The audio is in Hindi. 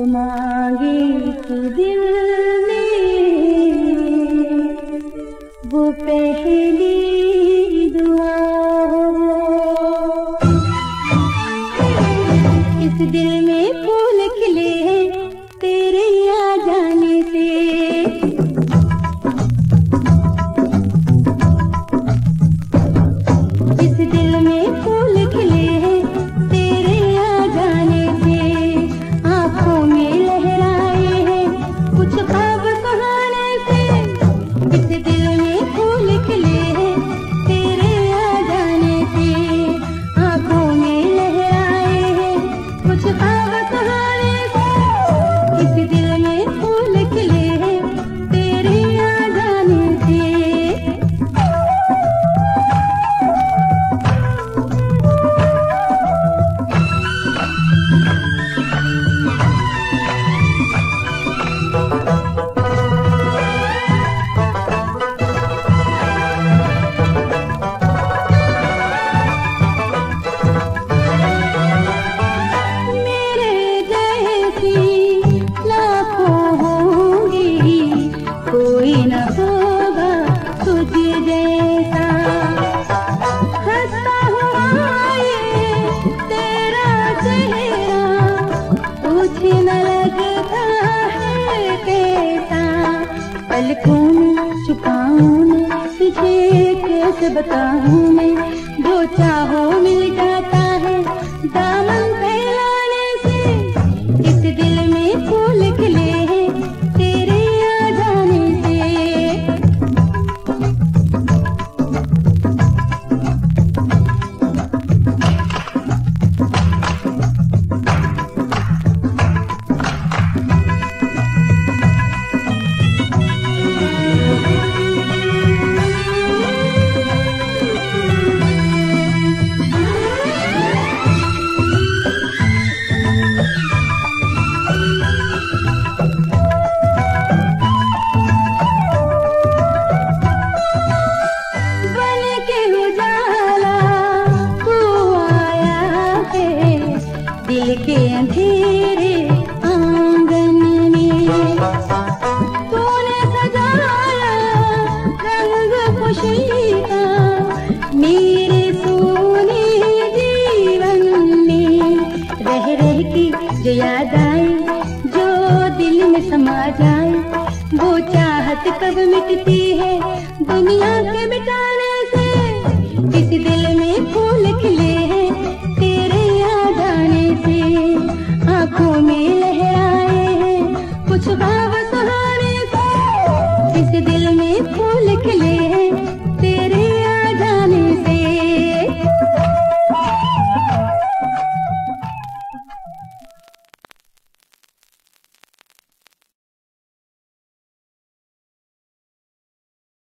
मांगी तू दिल में वो पहली दुआ हो। इस दिल में फूल खिले तेरे आ जाने से, इस दिल में फूल खिले तेरे आ जाने से, आंखों में लहराए हैं कुछ ख्वाब कहाने से। इस दिल में फूल खिले तेरे आ जाने से, आंखों में लहराए हैं कुछ ख्वाब कहाने से। इस दिल में फूल खिले तेरे आ जाने से। कोई न होगा तुझ जैसा, हंसता हुआ ये तेरा चेहरा कुछ न लगता है कैसा। पलकों में छुपाऊं मैं तुझे कैसे बताऊं मैं, जो चाहो मिल जाता है दामन फैलाने से। इस दिल में फूल खिले दिल के अंधेरे आंगन में, तूने सजाया रंग खुशी का मेरे सोने जीवन में। रह रह की जो याद आए, जो दिल में समा जाए, वो चाहत कब मिटती है दुनिया के मिटाने से। इस दिल में फूल खिले तेरे आ जाने से, आंखों में लहराए हैं कुछ भाव सुहाने से। इस